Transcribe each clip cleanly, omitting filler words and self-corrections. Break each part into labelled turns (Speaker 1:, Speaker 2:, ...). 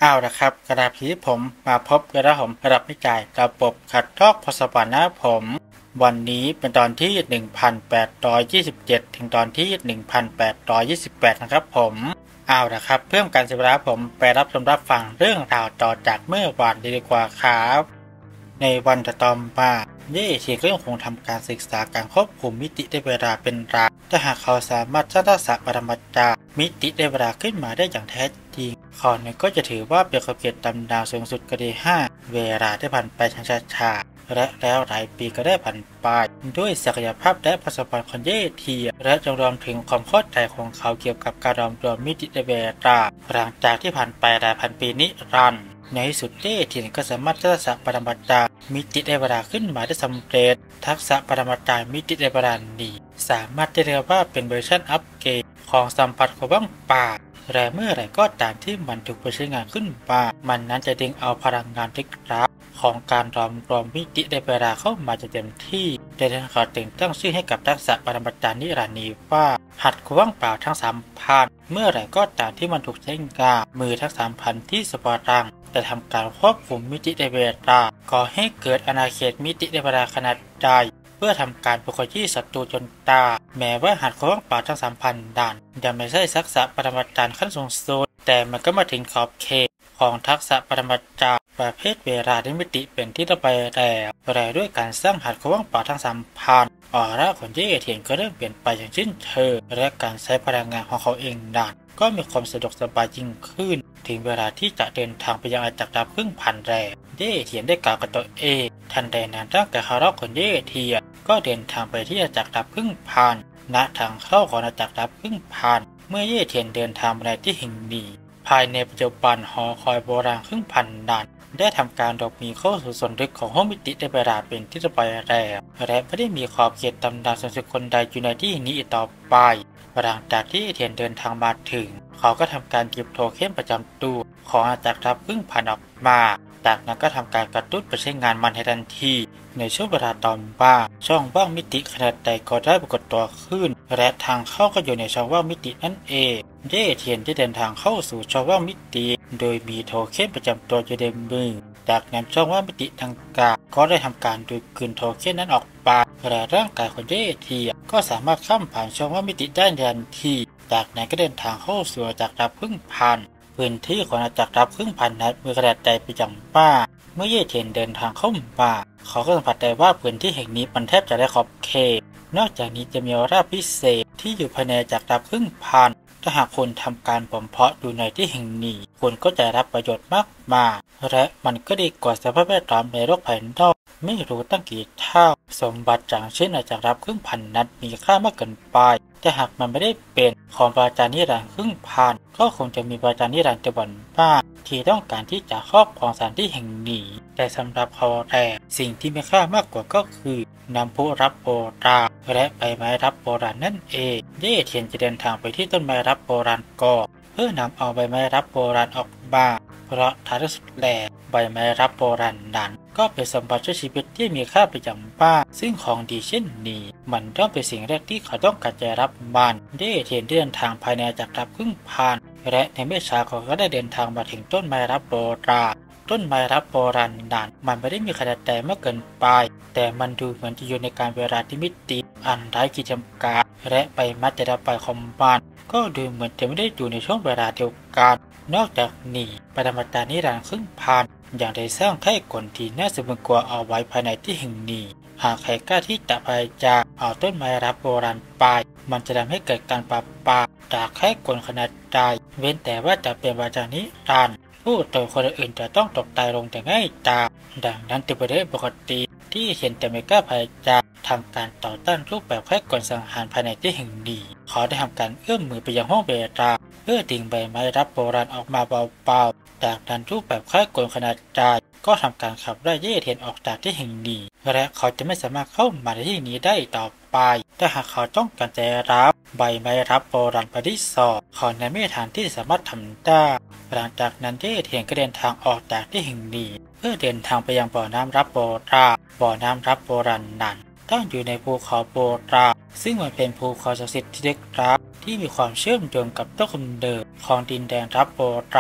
Speaker 1: เอาละครับกระดาษที่ผมมาพบกระผมระดับวิจัยระบบขัดลอกพสวรรค์นะผมวันนี้เป็นตอนที่1827ถึงตอนที่1828นะครับผมเอาละครับเพิ่มการเสียเวลาผมไปรับชมรับฟังเรื่องราวต่อจากเมื่อวานดีกว่าครับในวันต่อมาเย่ทีก็ยังคงทำการศึกษาการควบคุมมิติได้เวลาเป็นหลักถ้าหากเขาสามารถสร้างทักษะปรมาจารย์มิติได้เวลาขึ้นมาได้อย่างแท้จริงข้อนี้ก็จะถือว่าเป็นขอบเขตตำนานสูงสุดก็ได้5เวลาได้ผ่านไปช้าๆและแล้วหลายปีก็ได้ผ่านไปด้วยศักยภาพและประสบการณ์ของเย่ทีและจงรวมถึงความเข้าใจของเขาเกี่ยวกับการรวมมิติได้เวลาหลังจากที่ผ่านไปหลายพันปีนิรันดร์ในที่สุดเย่ทีก็สามารถทักษะปรมาจารย์มิติได้เวลาขึ้นมาได้สำเร็จทักษะปรมาจารย์มิติได้เวลานี้สามารถเรียกว่าเป็นเวอร์ชันอัปเกรดของสัมผัสของว่างเปล่าและเมื่อไหร่ก็ตามที่มันถูกใช้งานขึ้นมามันนั้นจะดึงเอาพลังงานลึกลับของการรวมมิติได้เวลาเข้ามาจะเต็มที่ได้ขอถึงตั้งชื่อให้กับทักษะปรมาจารย์นิรันดร์นี้ว่าหัดว่างเปล่าทั้ง3,000เมื่อไหร่ก็ตามที่มันถูกใช้งานมือทั้ง3,000ที่สปอร์ตังจะทำการควบคุมมิติได้เวลาก่อให้เกิดอาณาเขตมิติได้เวลาขนาดใหญ่เพื่อทำการปลุกที่ศัตรูจนตายแม้ว่าหัดว่างเปล่าทั้ง3,000ด่านยังไม่ใช่ทักษะปรมาจารย์ขั้นสูงสุดแต่มันก็มาถึงขอบเขตของทักษะปรมาจารย์ประเภทเวลาในมิติเป็นที่ต่อไปแล้วด้วยการสร้างหัดว่างเปล่าทั้ง3,000ออร่าของเย่เทียนก็เริ่มเปลี่ยนไปอย่างสิ้นเชิงและการใช้พลังงานของเขาเองด่านก็มีความสะดวกสบายยิ่งขึ้นถึงเวลาที่จะเดินทางไปยังอาณาจักรดาวครึ่งพันแรกเย่เทียนได้กล่าวกับตัวเองทันใดนั้นร่างกายคาร์ลของเย่เทียนก็เดินทางไปที่อาณาจักรดาวครึ่งพันณทางเข้าของอาณาจักรดาวครึ่งพันเมื่อเย่เทียนเดินทางมาในที่แห่งนี้ภายในปัจจุบันหอคอยโบราณครึ่งพันนั้นได้ทำการหลบหนีเข้าสู่ส่วนลึกของห้องมิติได้เวลาเป็นที่ต่อไปแล้วและไม่ได้มีขอบเขตตำนานส่วนสุดคนใดอยู่ในที่นี้อีกต่อไปหลังจากที่เทียนเดินทางมาถึงเขาก็ทำการหยิบโทเค็นประจำตัวของอาณาจักรดาวครึ่งพันออกมาจากนั้นก็ทำการกระตุ้นไปใช้งานมันให้ทันทีในช่วงเวลาต่อมาช่องว่างมิติขนาดใดก็ได้ปรากฏตัวขึ้นและทางเข้าก็อยู่ในช่องว่างมิตินั่นเองเย่เทียนได้เดินทางเข้าสู่ช่องว่างมิติโดยมีโทเค็นประจำตัวอยู่ในมือจากนั้นช่องว่างมิติดังกล่าวก็ได้ทำการดูดกลืนโทเค็นนั้นออกไปและร่างกายของเย่เทียนก็สามารถข้ามผ่านช่องว่างมิติได้ทันทีจากนั้นก็เดินทางเข้าสู่อาณาจักรดาวครึ่งพันพื้นที่ของอาณาจักรดาวครึ่งพันนั้นมีขนาดใหญ่ไปอย่างมากเมื่อเย่เทียนเดินทางเข้ามาเขาก็สัมผัสได้ว่าพื้นที่แห่งนี้มันแทบจะได้ขอบเขตนอกจากนี้จะมีออร่าพิเศษที่อยู่ภายในจากดาวครึ่งพันถ้าหากคุณทำการบ่มเพาะอยู่ในที่แห่งนี้คุณก็จะรับประโยชน์มากมายและมันก็ดีกว่าสภาพแวดล้อมในโลกภายนอกไม่รู้ตั้งกี่เท่าสมบัติอย่างเช่นอาจจะรับครึ่งพันนั้นมีค่ามากเกินไปแต่หากมันไม่ได้เป็นของปราจารย์นิรันดร์ครึ่งพันก็คงจะมีปราจารย์นิรันดร์จำนวนมากที่ต้องการที่จะครอบครองสถานที่แห่งนี้แต่สำหรับเขาแต่สิ่งที่มีค่ามากกว่าก็คือนำผู้รับโบราณและใบไม้รับโบราณนั่นเองเย่เทียนจะเดินทางไปที่ต้นไม้รับโบราณก่อนเพื่อนำเอาใบไม้รับโบราณออกมาเพราะท้ายสุดแล้วใบไม้รับโบราณนั้นก็เป็นสมบัติชีวิตที่มีค่าประจำบ้านซึ่งของดีเช่นนี้มันต้องเป็นสิ่งแรกที่เขาต้องการจะรับมันเย่เทียนเดินทางภายในจากรับครึ่งพันและในไม่ช้าเขาก็ได้เดินทางมาถึงต้นไม้รับโบราณต้นไม้รับโบราณนั้นมันไม่ได้มีขนาดใหญ่มากเกินไปแต่มันดูเหมือนจะอยู่ในการเวลาที่มิติอันไร้ขีดจำกัดและใบไม้แต่ละใบของมันก็ดูเหมือนจะไม่ได้อยู่ในช่วงเวลาเดียวกันนอกจากนี้ปรมาจารย์นิรันดร์ครึ่งพันอย่างได้สร้างแค่กลที่น่าสะพรึงกลัวเอาไว้ภายในที่แห่งนี้หากใครกล้าที่จะพยายามเอาต้นไม้รับโบราณไปมันจะทำให้เกิดการปราบปรามจากแค่กลขนาดใหญ่เว้นแต่ว่าจะเป็นปราจารย์นิรันดร์ผู้ตัวคนอื่นจะต้องตกตายลงแต่ง่ายดายดังนั้นถือเป็นเรื่องปกติที่เห็นแต่ไม่กล้าพยายามทำการต่อต้านรูปแบบแค่กลสังหารภายในที่แห่งนี้เขาได้ทำการเอื้อมมือไปยังห้องเบลาเพื่อดึงใบไม้รับโบราณออกมาเบาๆจากนั้นรูปแบบแค่กลขนาดใหญ่ก็ทำการขับไล่เย่เทียนออกจากที่แห่งนี้และเขาจะไม่สามารถเข้ามาในที่นี้ได้ต่อไปแต่หากเขาต้องการจะรับใบไม้รับโบราณไปที่สอบเขาในไม่มีทางที่สามารถทำได้หลังจากนั้นเย่เทียนก็เดินทางออกจากที่แห่งนี้เพื่อเดินทางไปยังบ่อน้ำรับโบราณบ่อน้ำรับโบราณนั้นตั้งอยู่ในภูเขาโบราณซึ่งมันเป็นภูเขาศักดิ์สิทธิ์ที่ลึกลับที่มีความเชื่อมโยงกับต้นกำเนิดของดินแดนรับโบราณ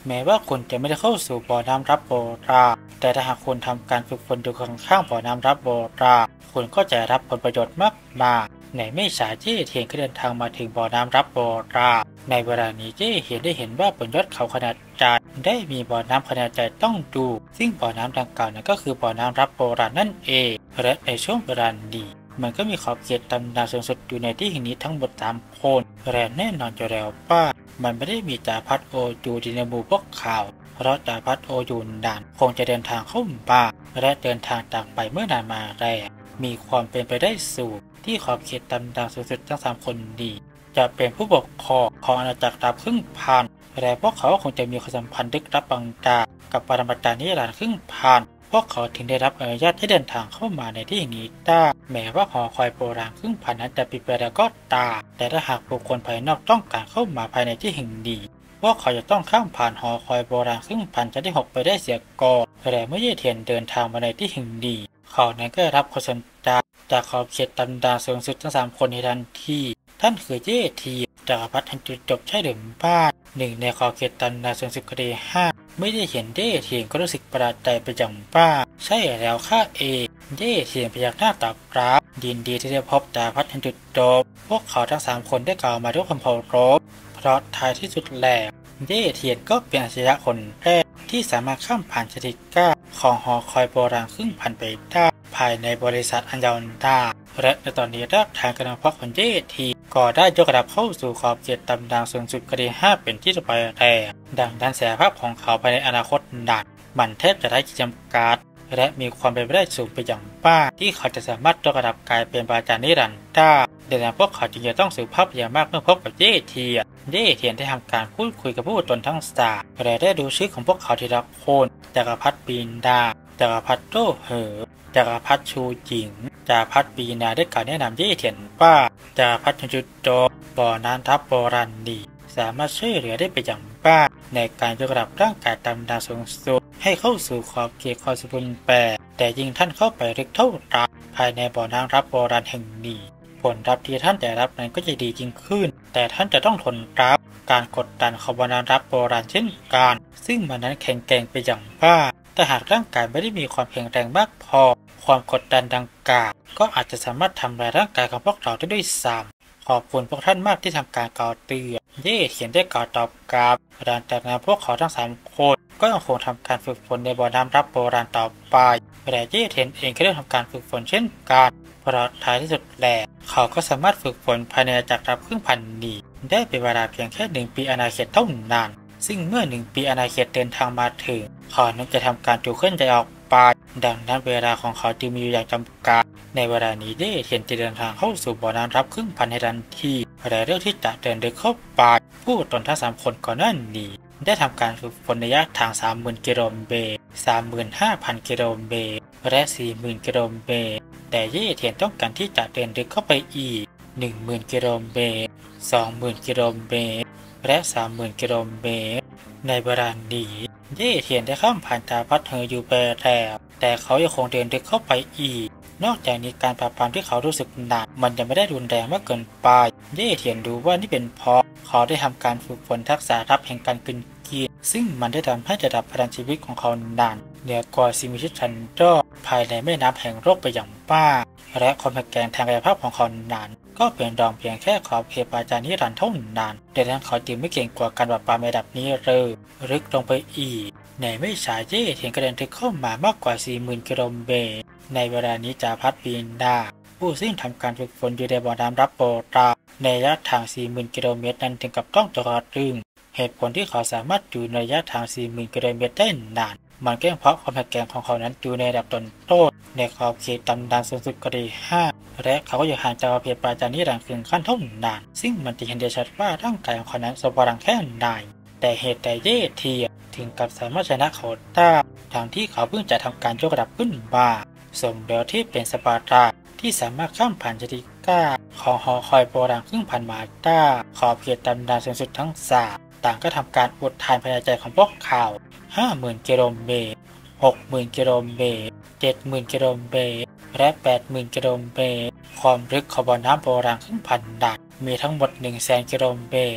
Speaker 1: แม้ว่าคุณจะไม่ได้เข้าสู่บ่อน้ำรับโบราณแต่ถ้าหากคุณทำการฝึกฝนอยู่ข้างๆบ่อน้ำรับโบราณคุณก็จะรับผลประโยชน์มากมาในไม่ช้าเจ้เทียนก็เดินทางมาถึงบ่อน้ำรับโบราณในเวลานี้เจ้ได้เห็นว่าบนยอดเขาขนาดใหญ่ได้มีบ่อน้ำขนาดใหญ่ต้องดูซึ่งบ่อน้ำดังกล่าวนั้นก็คือบ่อน้ำรับโบราณนั่นเองและในช่วงเวลานี้มันก็มีขอบเขตตำนานสูงสุดอยู่ในที่แห่งนี้ทั้งหมด3 คนและแน่นอนอยู่แล้วว่ามันไม่ได้มีจ่าพัดโออยู่ในหมู่พวกเขาเพราะจ่าพัดโออยู่นานคงจะเดินทางเข้ามาและเดินทางจากไปเมื่อนานมาแล้วมีความเป็นไปได้สูงที่ขอบเขตตำนานสูงสุดทั้ง3 คนนี้จะเป็นผู้ปกครองของอาณาจักรดาบครึ่งพันและพวกเขาคงจะมีความสัมพันธ์ลึกลับบางอย่างกับปรมาจารย์นิรันดร์ครึ่งพันพวกเขาถึงได้รับอนุญาตให้เดินทางเข้ามาในที่นี้ได้แม้ว่าหอคอยโบราณครึ่งพันนั้นจะปิดไปแล้วก็ตามแต่ถ้าหากบุคคลภายนอกต้องการเข้ามาภายในที่แห่งนี้พวกเขาจะต้องข้ามผ่านหอคอยโบราณครึ่งพันจะได้หกไปได้เสียก่อนแต่เมื่อเย่เทียนเดินทางมาในที่แห่งนี้เขานั้นก็รับความสนใจจากขอบเขตตำนานสูงสุดทั้ง3 คนในทันทีท่านคือเย่เทียนจักรพรรดิแห่งจุดจบใช่หรือไม่หนึ่งในขอบเขตตำนานสูงสุดคดี5ไม่ได้เห็นเย่เทียนก็รู้สึกประหลาดใจไปอย่างบ้าใช่แล้วข้าเองเย่เทียนพยักหน้าตอบรับยินดีที่ได้พบจักรพรรดิแห่งจุดจบพวกเขาทั้ง3 คนได้กล่าวมาด้วยความเคารพเพราะท้ายที่สุดแล้วเย่เทียนก็เป็นอาชญะคนแรกที่สามารถข้ามผ่านสถิติของหอคอยโบราณครึ่งพันไปได้ภายในบริษัทอันยาวนานและในตอนนี้รากฐานการพักของเย่เทียนก็ได้ยกระดับเข้าสู่ขอบเขตตำนานสูงสุดคดี5เป็นที่ต่อไปแล้วดังนั้นศักยภาพของเขาภายในอนาคตนั้นมันแทบจะได้ขีดจำกัดและมีความเป็นไปได้สูงไปอย่างมากที่เขาจะสามารถยกระดับกลายเป็นปรมาจารย์นิรันดร์ได้ดังนั้นพวกเขาจึงจะต้องสืบภาพอย่างมากเมื่อพบกับเย่เทียนได้ทำการพูดคุยกับผู้ตนทั้ง3และได้ดูชื่อของพวกเขาทีละคนจักรพรรดิปีนดาจักรพรรดิโตเหอจักรพรรดิชูจิงจักรพรรดิปีนาได้กล่าวแนะนำเย่เทียนว่าจักรพรรดิจุดโจบ่อน้ำทับโบราณนี้สามารถช่วยเหลือได้เป็นอย่างมากในการยกระดับร่างกายตำนานสูงสุดให้เข้าสู่ขอบเขตความสมบูรณ์แบบแต่ยิ่งท่านเข้าไปลึกเท่าไหร่ภายในบ่อน้ำรับโบราณแห่งนี้ผลลัพธ์ที่ท่านจะรับนั้นก็จะดียิ่งขึ้นแต่ท่านจะต้องทนรับการกดดันของบ่อน้ำรับโบราณเช่นกันซึ่งมันนั้นแข็งแกร่งไปอย่างมากแต่หากร่างกายไม่ได้มีความแข็งแรงมากพอความกดดันดังกล่าวก็อาจจะสามารถทำลายร่างกายของพวกเราได้ด้วยซ้ำขอบคุณพวกท่านมากที่ทำการกล่าวเตือนเย่เทียนได้กล่าวตอบกลับหลังจากนั้นพวกเขาทั้ง3 คนก็ยังคงทำการฝึกฝนในบ่อน้ำรับโบราณต่อไปแต่เย่เทียนเองก็ได้ทำการฝึกฝนเช่นกันเพราะท้ายที่สุดแล้วเขาก็สามารถฝึกฝนภายในอาณาจักรรับครึ่งพันนี้ได้เป็นเวลาเพียงแค่1 ปีอาณาเขตเท่านั้นซึ่งเมื่อ1 ปีอาณาเขตเดินทางมาถึงเขานั้นจะทำการจูเคลื่อนใจออกไปดังนั้นเวลาของเขาจึงมีอยู่อย่างจำกัดในเวลานี้เย่เทียนจะเดินทางเข้าสู่บ่อน้ำรับครึ่งพันในทันทีและเรื่องที่จะเดินเดินเข้าไปผู้ตนทั้ง3 คนก่อนหน้านี้ได้ทำการฝึกฝนระยะทาง 30,000 กิโลเมตร 35,000 กิโลเมตรและ 40,000 กิโลเมตรแต่เย่เทียนต้องการที่จะเดินลึกเข้าไปอีก 10,000 กิโลเมตร 20,000 กิโลเมตรและ 30,000 กิโลเมตรในเวลานี้เย่เทียนได้ข้ามผ่านจักรพรรดิเหออยู่ไปแล้วแต่เขายังคงเดินลึกเข้าไปอีกนอกจากนี้การปราบปรามที่เขารู้สึกหนักมันยังไม่ได้รุนแรงมากเกินไปเย่เทียนดูว่านี่เป็นเพราะเขาได้ทำการฝึกฝนทักษะรับแห่งการกลืนกินซึ่งมันได้ทำให้ระดับพลังชีวิตของเขานานเหนือกว่าซิมิชิชันโดภายในแม่น้ำแห่งโลกไปอย่างมากและความแข็งแกร่งทางกายภาพของเขานั้นก็เป็นรองเพียงแค่ขอบเขตปราจารย์นิรันดร์เท่านั้นดังนั้นเขาจึงไม่เก่งกว่าการปราบปรามระดับนี้เลยลึกลงไปอีกในไม่ช้าเย่เทียนกระเด็นทึกเข้ามามากกว่า 40,000 กิโลเมตรในเวลานี้จักรพรรดิปีนดาผู้ซึ่งทำการฝึกฝนอยู่ในบ่อน้ำรับโบราณในระยะทาง 40,000 กิโลเมตรนั้นถึงกับต้องตะลึงเหตุผลที่เขาสามารถอยู่ในระยะทาง 40,000 กิโลเมตรได้นานมันก็เพราะความแข็งแกร่งของเขานั้นอยู่ในระดับต้นในขอบเขตตำนานสูงสุดคดี5และเขาก็อยู่ห่างจากขอบเขตปราจารย์นิรันดร์ถึงขั้นเท่านั้นซึ่งมันจะเห็นได้ชัดว่าร่างกายของเขานั้นทรงพลังแค่ไหนแต่เหตุใดเย่เทียนถึงกับสามารถชนะเขาได้ทั้งที่เขาเพิ่งจะทำการยกระดับขึ้นมาสมแล้วที่เป็นสปาร์ตาที่สามารถข้ามผ่านจติก้าของหอคอยโบราณครึ่งพันมาได้ขอบเขตตำนานสูงสุดทั้ง3ต่างก็ทำการอุดทานภายในใจของพวกเขา 50,000 กิโลเมตร 60,000 กิโลเมตร 70,000 กิโลเมตรและ 80,000 กิโลเมตรความลึกของบ่อน้ำโบราณครึ่งพันดัดมีทั้งหมด 100,000 กิโลเมตร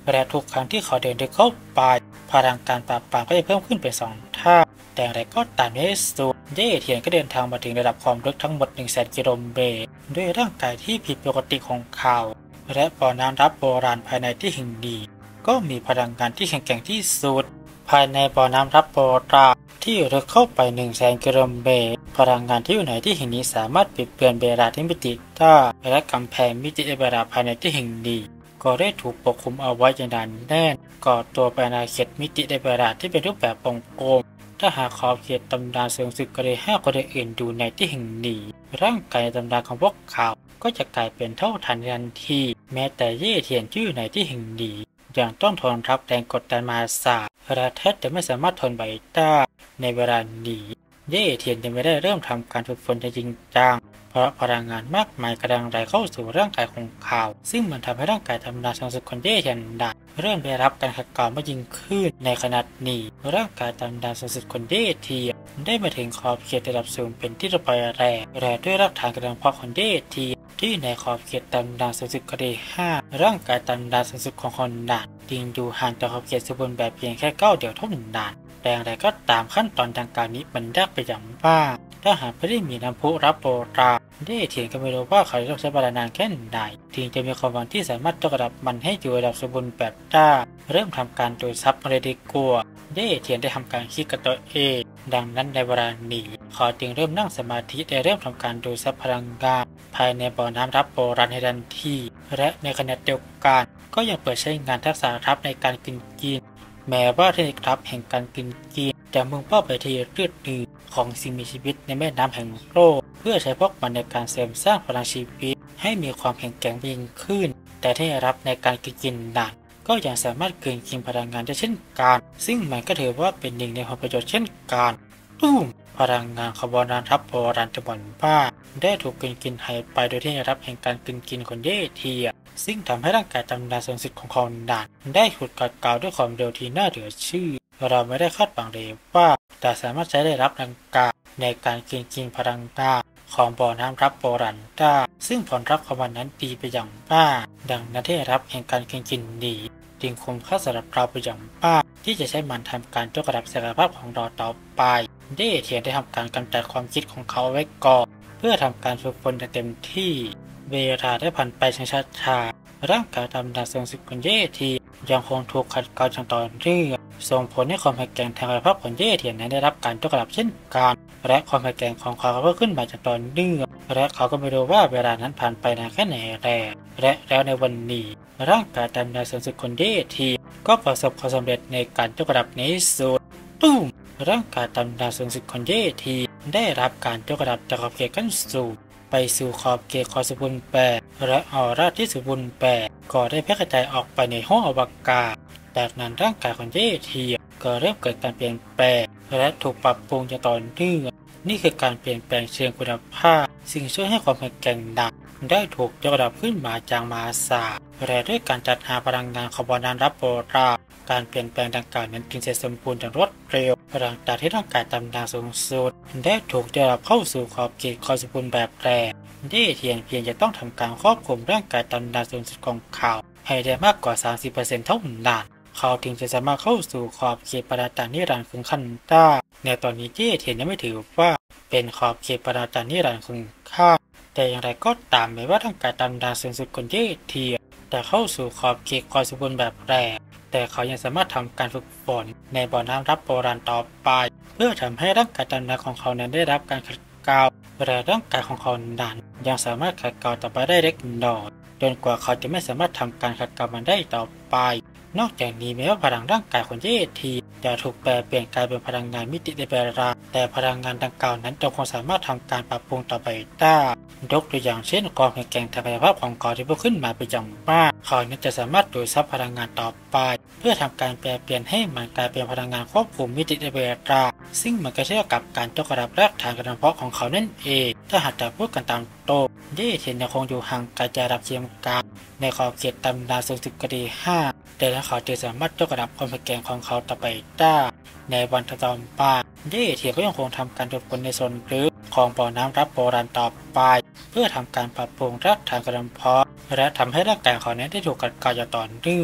Speaker 1: และทุกครั้งที่เขาเดินเข้าไปพลังการปราบปรามก็จะเพิ่มขึ้นเป็น2 เท่าแต่อะไรก็ตามในที่สุดเย่เทียนก็เดินทางมาถึงระดับความลึกทั้งหมด 100,000 กิโลเมตรด้วยร่างกายที่ผิดปกติของเขาและบ่อน้ำรับโบราณภายในที่แห่งนี้ก็มีพลังงานที่แข็งแกร่งที่สุดภายในบ่อน้ำรับโบราณที่ลึกเข้าไป 100,000 กิโลเมตรพลังงานที่อยู่ในที่แห่งนี้สามารถปิดเบือนเวลาที่มิติได้และกำแพงมิติเวลาภายในที่แห่งนี้ก็ได้ถูกปกคลุมเอาไว้อย่างหนาแน่นก่อตัวเป็นอาณาเขตมิติเวลาที่เป็นรูปแบบวงกลมถ้าหากขอบเขตตำนานเชิงศึกก็ได้5 คนอื่นอยู่ในที่แห่งนี้ร่างกายตำนานของพวกเขาก็จะกลายเป็นเท่าทันทันทีแม้แต่เย่เทียนที่อยู่ในที่แห่งนี้ยังต้องทนรับแรงกดดันมาสาและแทบจะไม่สามารถทนไหวได้ในเวลานี้เย่เทียนยังไม่ได้เริ่มทำการฝึกฝนจริงจังเพราะพลังงานมากมายกำลังไหลเข้าสู่ร่างกายของเขาซึ่งมันทำให้ร่างกายตำนานทางสุขของเย่เทียนดับเริ่มได้รับการขัดเกลามากยิ่งขึ้นในขณะนี้ร่างกายตำนานทางสุขของเย่เทียนได้มาถึงขอบเขตระดับสูงเป็นที่ระบายแรงและด้วยรากฐานกำลังเพาะของเย่เทียนที่ในขอบเขตตำนานทางสุขก็ได้5ร่างกายตำนานทางสุขของคนดันยิงดูห่างจากขอบเขตสมบูรณ์แบบเพียงแค่9 เดียวเท่านั้นแต่อย่างไรก็ตามขั้นตอนดังกล่าวนี้มันยากไปอย่างมากถ้าหากไม่ได้มีน้ำพุรับโบราณเย่เทียนก็ไม่รู้ว่าเขาจะต้องใช้เวลานานแค่ไหนถึงจะมีความหวังที่สามารถยกระดับมันให้อยู่ระดับสมบูรณ์แบบได้เริ่มทำการดูดซับมาเลยดีกว่าเย่เทียนได้ทำการคิดกับตัวเองดังนั้นในเวลานี้เขาจึงเริ่มนั่งสมาธิได้เริ่มทำการดูดซับพลังงานภายในบ่อน้ำรับโบราณในทันทีและในขณะเดียวกันก็ยังเปิดใช้งานทักษะรับในการกินแม้ว่าเทคนิครับแห่งการกินจะมุ่งเป้าไปที่เลือดเนื้อของสิ่งมีชีวิตในแม่น้ำแห่งโลกเพื่อใช้พวกมันในการเสริมสร้างพลังชีวิตให้มีความแข็งแกร่งยิ่งขึ้นแต่ที่รับในการกินนั้นก็ยังสามารถเกินกินพลังงานได้เช่นกันซึ่งมันก็ถือว่าเป็นหนึ่งในผลประโยชน์เช่นกันตุ้มพลังงานขบวนการทัพโบราณจำนวนมากได้ถูกกินหายไปโดยที่รับแห่งการกินคนเย่เทียซึ่งทำให้ร่างกายตำนานทรงสิทธิ์ของคนดันได้ถูกกัดเกลาด้วยความเร็วที่น่าเหลือเชื่อเราไม่ได้คาดหวังเลยว่าจะสามารถใช้ได้รับดังกล่าวในการกินพลังงานของบ่อน้ำรับโบราณได้ซึ่งผลลัพธ์ของมันนั้นดีไปอย่างมากดังนั้นที่รับแห่งการกินนี้จึงคุ้มค่าสำหรับเราไปอย่างมากที่จะใช้มันทำการยกระดับศักยภาพของเราต่อไปเย่เทียนได้ทำการกำจัดความคิดของเขาไว้ก่อนเพื่อทำการฝึกฝนอย่างเต็มที่เวลาได้ผ่านไปช้าๆร่างกายตำนานทรงสิทธิ์ของเย่เทียนยังคงถูกขัดเกลาอย่างต่อเนื่องส่งผลให้ความแข็งแกร่งทางกายภาพของเย่เทียนนั้นได้รับการยกระดับเช่นกันและความแข็งแกร่งของเขาก็เพิ่มขึ้นมาจากต่อเนื่องและเขาก็ไม่รู้ว่าเวลานั้นผ่านไปนานแค่ไหนแล้วในวันนี้ร่างกายตำนานทรงสิทธิ์ของเย่เทียนก็ประสบความสำเร็จในการยกระดับในที่สุดตุ้มร่างกายตำนานทรงสิทธิ์ของเย่เทียนได้รับการยกระดับจากขอบเขตขั้นสูงไปสู่ขอบเขตความสมบูรณ์แบบและออร่าที่สมบูรณ์แบบก็ได้แพร่กระจายออกไปในห้องอวกาศจากนั้นร่างกายของเย่เทียนก็เริ่มเกิดการเปลี่ยนแปลงและถูกปรับปรุงอย่างต่อเนื่องนี่คือการเปลี่ยนแปลงเชิงคุณภาพสิ่งช่วยให้ความแข็งแกร่งหนักได้ถูกยกระดับขึ้นมาจากมหาศาลและด้วยการจัดหาพลังงานของบ่อน้ำรับโบราณการเปลี่ยนแปลงดังกล่าวนั้นจึงเสร็จสมบูรณ์อย่างรวดเร็วหลังจากที่ร่างกายตำนานสูงสุดได้ถูกยกระดับเข้าสู่ขอบเขตความสมบูรณ์แบบแรกเย่เทียนเพียงจะต้องทำการครอบคลุมร่างกายตำนานสูงสุดของเขาให้ได้มากกว่า 30% เท่านั้นเขาถึงจะสามารถเข้าสู่ขอบเขตปราจารย์นิรันดร์ถึงขั้นได้ในตอนนี้เย่เทียนยังไม่ถือว่าเป็นขอบเขตปราจารย์นิรันดร์ถึงขั้นแต่อย่างไรก็ตามแม้ว่าร่างกายตำนานสูงสุดของเย่เทียนแต่เข้าสู่ขอบเขตความสมบูรณ์แบบแรกแต่เขายังสามารถทำการฝึกฝนในบ่อน้ำรับโบราณต่อไปเพื่อทำให้ร่างกายตำนานของเขานั้นได้รับการขัดเกลาและร่างกายของเขานั้นยังสามารถขัดเกลาต่อไปได้เล็กน้อยจนกว่าเขาจะไม่สามารถทำการขัดเกลามันได้ต่อไปนอกจากนี้แม้ว่าพลังร่างกายของเย่เทียนจะถูกแปลเปลี่ยนกลายเป็นพลังงานมิติเวลาแต่พลังงานดังกล่าวนั้นจะคงสามารถทำการปรับปรุงต่อไปได้ยกตัวอย่างเช่นความแข็งแกร่งทางกายภาพของเขาที่เพิ่มขึ้นมาเป็นอย่างมากเขานั้นจะสามารถดูดซับพลังงานต่อไปเพื่อทำการแปลเปลี่ยนให้มันกลายเป็นพลังงานควบคุมมิติเวลาซึ่งมันก็เชื่อกับการยกระดับรากฐานกระเพาะของเขานั่นเองถ้าหากจะพูดกันตามตรงเย่เทียนยังคงอยู่ห่างไกลจากระดับเทียมกลางในขอบเขตตำนานสูงสุดก็ดี5แต่แล้วเขาจะสามารถยกระดับความแข็งแกร่งของเขาต่อไปได้ในวันต่อมาเย่เทียนก็ยังคงทำการฝึกฝนในส่วนลึกของบ่อน้ำรับโบราณต่อไปเพื่อทำการปรับปรุงรากฐานกระเพาะและทำให้ร่างกายของเขานั้นได้ถูกกัดเกลาอย่างต่อเนื่อง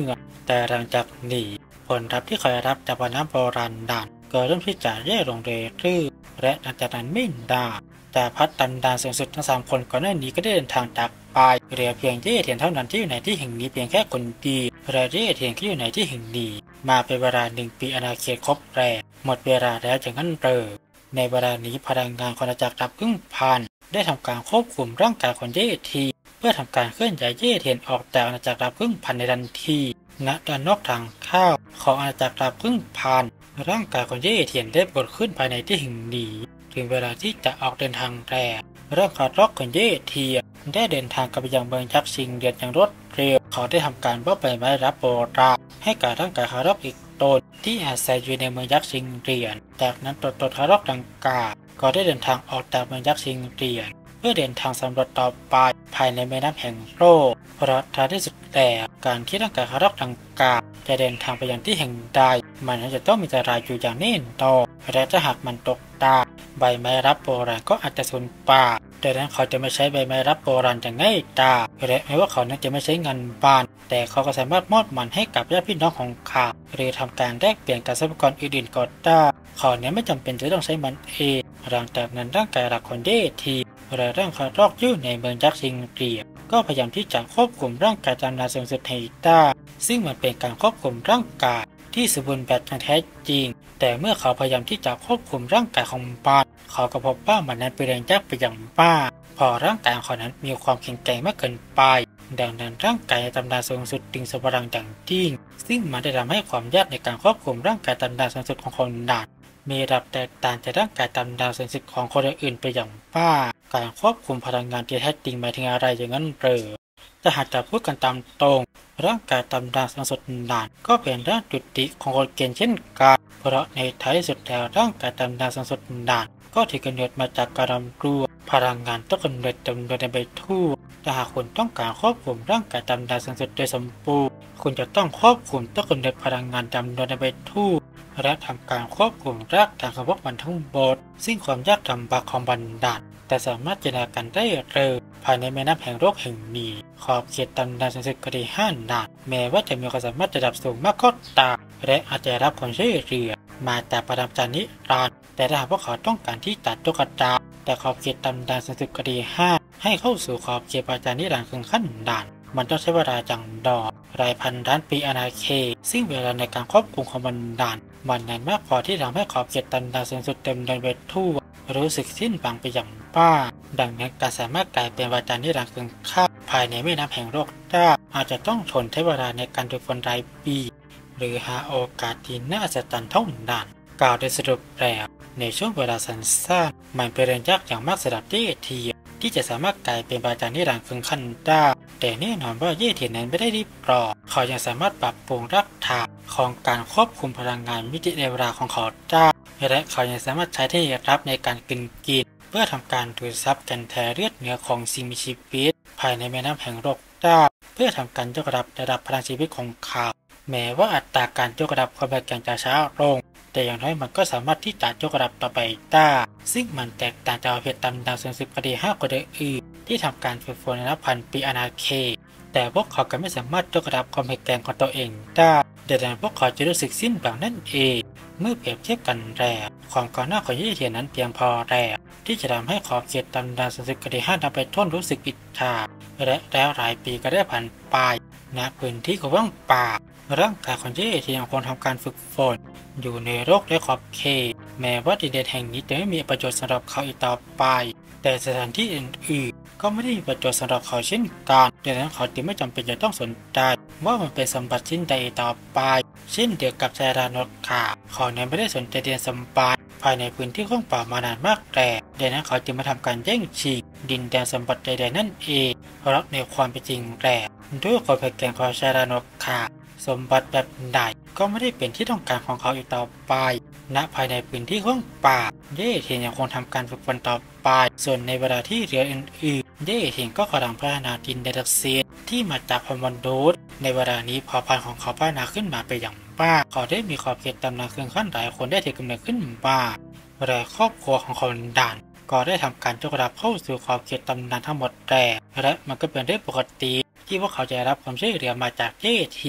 Speaker 1: แต่หลังจากหนีผลลัพธ์ที่เคยรับจากวันน้ำโบราณด่านก็เริ่มที่จะแย่ลงเรื่อยๆและหลังจากนั้นไม่นานแต่พัดตำนานสูงสุดทั้ง3 คนก่อนหน้านี้ก็ได้เดินทางจากไปเหลือเพียงเย่เทียนเท่านั้นที่อยู่ในที่แห่งนี้เพียงแค่คนเดียวและเย่เทียนที่อยู่ในที่แห่งนี้มาเป็นเวลา1 ปีอาณาเขตครบแล้วหมดเวลาแล้วอย่างนั้นในเวลานี้พลังงานของอาณาจักรดับครึ่งพันได้ทำการควบคุมร่างกายของเย่เทียนเพื่อทำการเคลื่อนย้ายเย่เทียนออกจากอาณาจักรดับครึ่งพันในทันทีณด้านนอกทางเข้าของอาณาจักรดับครึ่งพันร่างกายของเย่เทียนได้ปรากฏขึ้นภายในที่แห่งนี้ถึงเวลาที่จะออกเดินทางแล้วร่างคาร์ล็อกของเย่เทียนได้เดินทางกลับไปยังเมืองยักษ์ชิงเดียนอย่างรวดเร็วเขาได้ทำการมอบใบไม้รับโบราณให้กับร่างกายคาร์ล็อกอีกตนที่อาศัยอยู่ในเมืองยักษ์ชิงเดียนจากนั้นตัวคาร์ล็อกดังกล่าวก็ได้เดินทางออกจากเมืองยักษ์ชิงเดียนเพื่อเดินทางสำรวจต่อไปภายในแม่น้ำแห่งโลกเพราะท้ายที่สุดแล้วการที่ร่างกายคาร์ล็อกดังกล่าวจะเดินทางไปยังที่แห่งใดมันจะต้องมีอันตรายอยู่อย่างแน่นอนและถ้าหากมันตกตาใบไม้รับโบราณก็อาจจะสูญเปล่าดังนั้นเขาจะไม่ใช้ใบไม้รับโบราณอย่างง่ายดายและแม้ว่าเขานั้นจะไม่ใช้เงินบาทแต่เขาก็สามารถมอบมันให้กับญาติพี่น้องของเขาหรือทำการแลกเปลี่ยนกับทรัพยากรอื่นๆก็ได้เขาเนี่ยไม่จำเป็นจะต้องใช้มันเองหลังจากนั้นร่างกายหลักของเย่ทีและร่างคาร์ล็อกอยู่ในเมืองยักษ์ชิงเรียก็พยายามที่จะควบคุมร่างกายตามนาสูงสุดให้ได้ซึ่งมันเป็นการควบคุมร่างกายที่สมบูรณ์แบบอย่างแท้จริงแต่เมื่อเขาพยายามที่จะควบคุมร่างกายของมันเขาก็พบว่ามันนั้นเป็นเรื่องยากไปอย่างมากพอร่างกายของเขานั้นมีความแข็งแกร่งมากเกินไปดังนั้นร่างกายตามนาสูงสุดดึงสพลังอย่างยิ่งซึ่งมันได้ทำให้ความยากในการควบคุมร่างกายตามนาสูงสุดของคนนั้นมีระดับแตกต่างจากร่างกายตามนาสูงสุดของคนอื่นไปอย่างมากการควบคุมพลังงานที่แท้จริงหมายถึงอะไรอย่างนั้นหรือถ้าหากจะพูดกันตามตรงร่างกายตามดาวสูงสุดนั้นก็เป็นด้านจุติของคนเกณฑ์เช่นกันเพราะในท้ายสุดแล้วร่างกายตามดาวสูงสุดนั้นก็ถือกำเนิดมาจากการรำรวมพลังงานต้นกำเนิดจำนวนไปทั่วถ้าหากคุณต้องการควบคุมร่างกายตามดาวสูงสุดโดยสมบูรณ์คุณจะต้องควบคุมต้นกำเนิดพลังงานจำนวนไปทั่วและทำการควบคุมรากฐานของพวกมันทั้งหมดซึ่งความยากลำบากของบันดาลแต่สามารถจินตนาการได้เร็วภายในแม่น้ำแห่งโลกแห่งนี้ขอบเขตตำนานสูงสุดก็ได้5 ด่านแม้ว่าจะมีความสามารถระดับสูงมากก็ตามและอาจจะรับความช่วยเหลือมาจากปรมาจารย์นิรันดร์แต่ถ้าหากพวกเขาต้องการที่ตัดตุ๊กตาแต่ขอบเขตตำนานสูงสุดก็ได้5ให้เข้าสู่ขอบเขตปรมาจารย์นิรันดร์คือขั้นด่านมันต้องใช้เวลาจังดอกรายพันล้านปีอาณาเขตซึ่งเวลาในการควบคุมของมันด่านมันนั้นมากพอที่ทำให้ขอบเขตตำนานสูงสุดเต็มเดินไปทั่วรู้สึกสิ้นหวังไปอย่างบ้าดังนั้นการสามารถกลายเป็นวาจานิรันดร์คือข้าภายในแม่น้ำแห่งโลกได้อาจจะต้องทนใช้เวลาในการฝึกฝนรายปีหรือหาโอกาสที่น่าอัศจรรย์เท่านั้นกล่าวโดยสรุปแล้วในช่วงเวลาสั้นๆมันเป็นเรื่องยากอย่างมากสำหรับเย่เทียนที่จะสามารถกลายเป็นวาจานิรันดร์คือขั้นได้แต่แน่นอนว่าเย่เทียนนั้นไม่ได้รีบร้อนเขายังสามารถปรับปรุงรากฐานของการควบคุมพลังงานมิติในเวลาของเขาได้และเขายังสามารถใช้ที่รับในการกินเพื่อทำการดูดซับกันแทเลือดเนื้อของสิ่งมีชีวิตภายในแม่น้ำแห่งโลกได้เพื่อทำการยกระดับพลังชีวิตของเขาแม้ว่าอัตราการยกระดับความแข็งจะช้าลงแต่อย่างน้อยมันก็สามารถที่จะยกระดับต่อไปได้ซึ่งมันแตกต่างจากเพชรตำดาวสูงสุดกว่าดี5 กว่าเดิมอื่นที่ทำการฝึกฝนในนับพันปีอาณาเขตแต่พวกเขาก็ไม่สามารถยกระดับความแข็งของตัวเองได้ดังนั้นพวกเขาจะรู้สึกสิ้นหวังนั่นเองเมื่อเปรียบเทียบกันแล้วความก้าวหน้าของเย่เทียนนั้นเพียงพอแล้วที่จะทำให้ขอบเขตตำนานสูงสุดกว่าดี5ทำไปทนรู้สึกอิจฉาและแล้วหลายปีก็ได้ผ่านไปณพื้นที่ของว่างเปล่าร่างกายของเย่เทียนยังคงทำการฝึกฝนอยู่ในโลกและขอบเขตแม้ว่าดินแดนแห่งนี้จะไม่มีประโยชน์สำหรับเขาอีกต่อไปแต่สถานที่อื่นๆก็ไม่ได้มีประโยชน์สำหรับเขาเช่นกันดังนั้นเขาจึงไม่จำเป็นจะต้องสนใจว่ามันเป็นสมบัติชิ้นใดต่อไปเช่นเดียวกับชายรานกขาเขานั้นไม่ได้สนใจเรียนสมบัติภายในพื้นที่ว่างเปล่ามานานมากแต่ดังนั้นเขาจึงมาทำการแย่งชิงดินแดนสมบัติใดๆนั่นเองเพราะในความเป็นจริงแล้วด้วยความแข็งของชายรานกขาสมบัติแบบใดก็ไม่ได้เป็นที่ต้องการของเขาอีกต่อไปณภายในพื้นที่ว่างเปล่าเย่เทียนยังคงทำการฝึกฝนต่อไปส่วนในเวลาที่เหลืออื่นๆเย่เทียนก็กำลังพัฒนาดินแดนเซียนที่มาจากพมดูดในเวลานี้เผ่าพันธุ์ของเขาพัฒนาขึ้นมาไปอย่างมากเขาได้มีขอบเขตตำนานเครื่องขั้นหลายคนได้ถือกำเนิดขึ้นมาและครอบครัวของคนด่านก็ได้ทำการยกระดับเข้าสู่ขอบเขตตำนานทั้งหมดและมันก็เป็นเรื่องปกติที่พวกเขาจะรับความช่วยเหลือมาจากเย่เทียน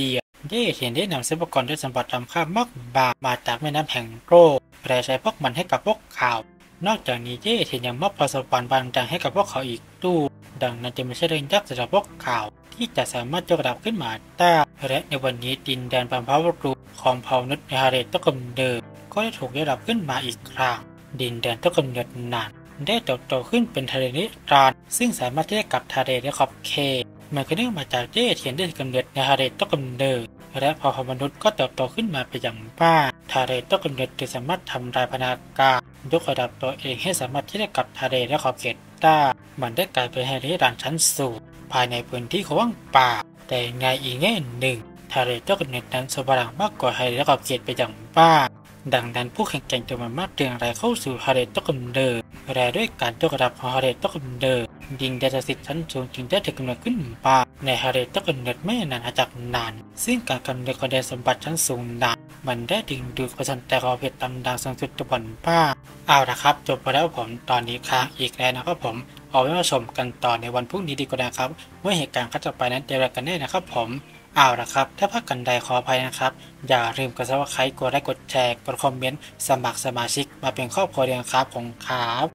Speaker 1: เย่เทียนได้นำทรัพยากรด้วยสมบัติล้ำค่ามากมาจากแม่น้ำแห่งโรคและใช้พวกมันให้กับพวกเขานอกจากนี้เย่เทียนยังมอบประสบการณ์บางอย่างให้กับพวกเขาอีกด้วยดังนั้นจะไม่ใช่เรื่องยากสำหรับพวกเขาที่จะสามารถยกระดับขึ้นมาได้และในวันนี้ดินแดนบรรพบุรุษของเผ่ามนุษย์ในฮาเรตต้นกำเนิดก็ได้ถูกยกระดับขึ้นมาอีกครั้งดินแดนต้นกำเนิดนั้นได้เติบโตขึ้นเป็นทะเลนิรันดร์ซึ่งสามารถที่จะกลับทะเลได้ขอบเขตมันก็เนื่องมาจากเย่เทียนได้กำเนิดในฮาเรตต้นกำเนิดและเผ่ามนุษย์ก็เติบโตขึ้นมาเป็นอย่างมากทะเลต้นกำเนิดจึงสามารถทำลายพนาการยกระดับตัวเองให้สามารถที่จะกลับทะเลได้ขอบเขตได้มันได้กลายเป็นทะเลนิรันดร์ชั้นสูงภายในพื้นที่ของว่างเปล่าแต่ในอีกแง่หนึ่งทะเลต้นกำเนิดนั้นสว่างมากกว่าทะเลได้ขอบเขตเป็นอย่างมากดังนั้นผู้แข่งขันจำนวนมากจึงไหลเข้าสู่ฮาเรตต้นกำเนิดและด้วยการยกระดับของฮาเรตต้นกำเนิดดินแดนศักดิ์สิทธิ์ชั้นสูงจึงได้ถูกกำเนิดขึ้นมาในฮาเรตต้นกำเนิดไม่นานจากนั้นซึ่งการกำเนิดของแดนสมบัติชั้นสูงนั้นมันได้ดึงดูดความสนใจของเพจตำนานสูงสุดตะวันบ้าเอาละครับจบไปแล้วผมตอนนี้ค้างอีกแล้วนะครับผมเอาไว้มาชมกันต่อในวันพรุ่งนี้ดีกว่านะครับเมื่อเหตุการณ์ต่อไปนั้นจะอะไรกันแน่นะครับผมเอาละครับถ้าพลาดกันใดขออภัยนะครับอย่าลืมกด Subscribe กดไลค์กดแชร์กดคอมเมนต์สมัครสมาชิกมาเป็นครอบครัวเดียวครับของครับ